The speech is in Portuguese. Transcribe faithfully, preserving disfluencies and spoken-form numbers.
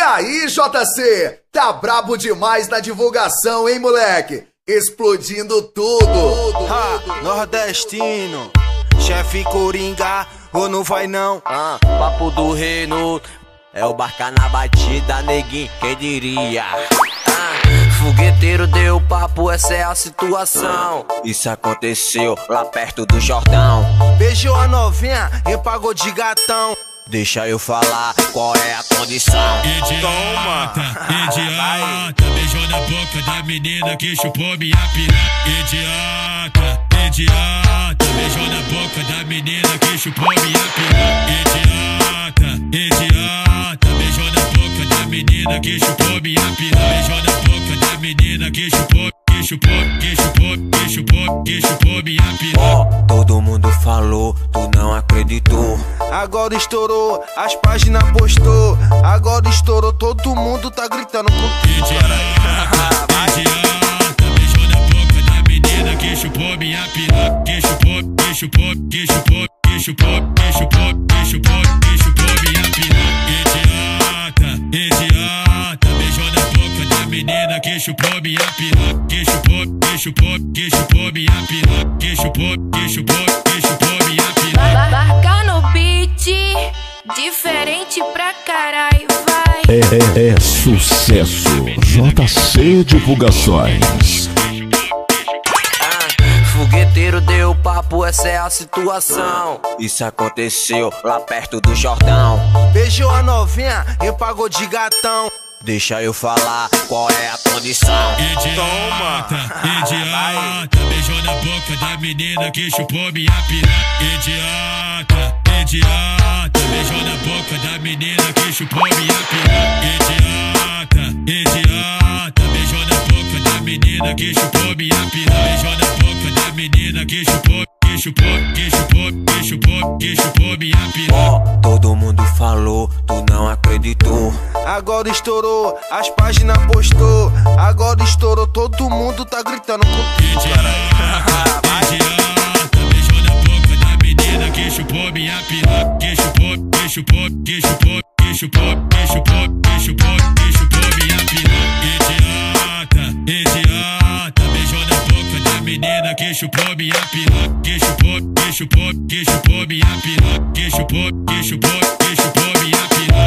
aí, J C? Tá brabo demais na divulgação, hein, moleque? Explodindo tudo. Ha, nordestino, chefe Coringa, ou não vai não? Ah, papo do reino, é o barca na batida, neguinho, quem diria? Ah, fogueteiro deu papo, essa é a situação. Isso aconteceu lá perto do Jordão. Beijou a novinha e pagou de gatão. Deixa eu falar qual é a condição. Idiota, idiota, beijou na boca da menina que chupou minha piranha. Idiota, idiota, beijou na boca da menina que chupou minha piranha. Idiota, idiota, beijou na boca da menina que chupou minha piranha. Beijou na boca da menina que chupou, que chupou, que chupou, que chupou, que chupou minha piranha. Ó, oh, todo mundo falou, tu não acreditou. Agora estourou, as páginas postou. Agora estourou, todo mundo tá gritando com Idiota, idiota, beijou na boca da menina que chupou minha piranha. Que chupou, que chupou, que chupou, que chupou, que chupou, que chupou, que chupou minha piranha. Idiota, idiota, beijou na boca da menina que chupou minha piranha. Que chupou, que chupou, que chupou minha piranha. Que chupou, que chupou, que chupou minha piranha. Barca no beat, diferente pra caralho, vai. É, é, é sucesso. J C Divulgações. Ah, fogueteiro deu papo, essa é a situação. Isso aconteceu lá perto do Jordão. Beijou a novinha e pagou de gatão. Deixa eu falar qual é a condição. Idiota, idiota, beijou na boca da menina que chupou minha piranha. Idiota, idiota, beijou na boca da menina que chupou minha piranha. Idiota, idiota, beijou na boca da menina que chupou minha piranha. Beijou na boca da menina que chupou, que chupou, que chupou, que chupou, que chupou minha piranha. Ó, oh, todo mundo falou, tu não acreditou. Agora estourou, as páginas postou. Agora estourou, todo mundo tá gritando com Idiota, idiota, beijou na boca da menina que chupou minha piranha. Que chupou, que chupou, que chupou, que chupou, que chupou, que chupou, que chupou minha piranha. Idiota, idiota, beijou na boca da menina que chupou minha piranha. Que chupou, que chupou, que chupou minha piranha. Que chupou, que chupou, que chupou minha piranha.